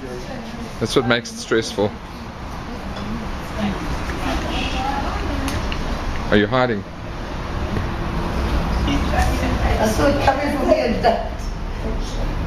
That's what makes it stressful. Are you hiding? I saw it coming from here.